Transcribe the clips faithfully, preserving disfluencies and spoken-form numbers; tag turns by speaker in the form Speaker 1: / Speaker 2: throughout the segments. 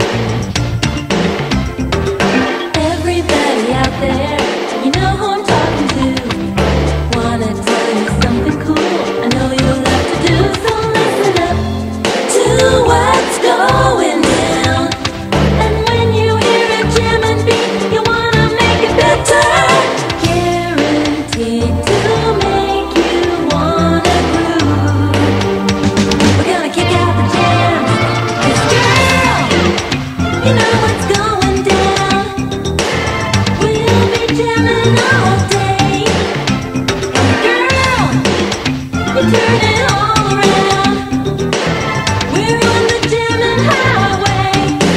Speaker 1: Everybody out there, you know who I'm talking to. Wanna tell you something cool, I know you'll love to do. So listen up to what's going down. And when you hear a jamming beat, you wanna make it better. Guaranteed to make you wanna groove. We're gonna kick out the jams, 'cause girl, you know what's going down. We'll be jamming all day. And girl, you turn it all around. We're on the jamming highway.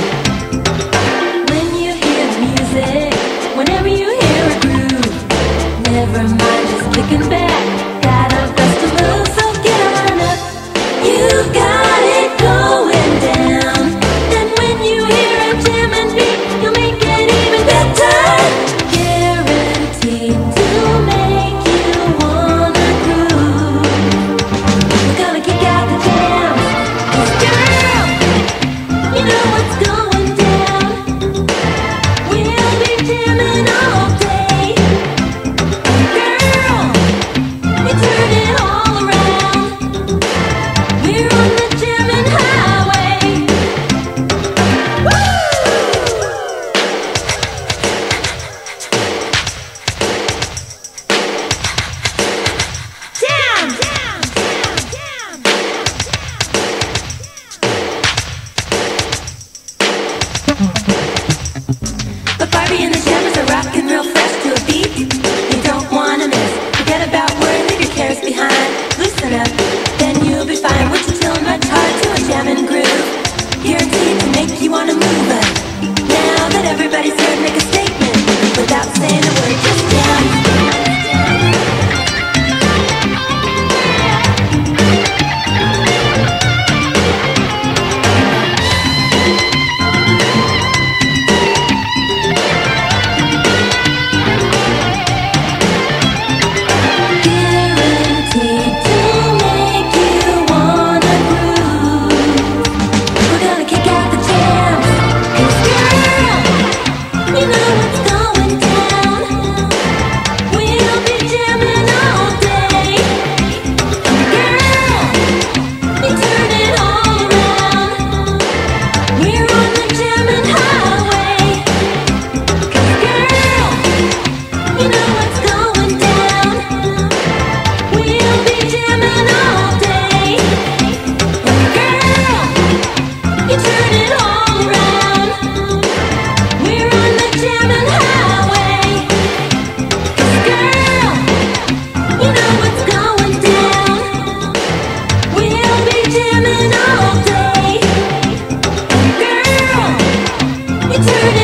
Speaker 1: When you hear the music, whenever you hear a groove, never mind just kicking back. Got a bust to move, so get on up. You got it going down. And when you hear a jamming beat, you'll make it even better. Guaranteed to make you wanna groove. We're gonna kick out the jams, 'cause girl, you know what's going down. We'll be jamming all day. Girl, you turn it all around. We're on the jamming highway. Woo! Jam, jam, jam, jam, But Barbie and the Jammers are rocking real fast to a beat you don't wanna miss. Forget about worry, leave your cares behind. Loosen up, then you'll be fine. What you tune much hard to a jamming groove, guaranteed to make you wanna move up. Now that everybody's heard, make a statement without saying a word. Just jam. Guaranteed to make you wanna groove. We're gonna kick out the jams, 'cause girl, you know what's going down. We'll be jamming all day. Girl, you turn it all around. We're on the jamming highway. 'Cause girl, you know what's going down. We'll be jamming all day. Girl, you turn it all around. We're on the jamming highway. 'Cause girl, you know what's going down. We'll be jamming all day. Girl, you turn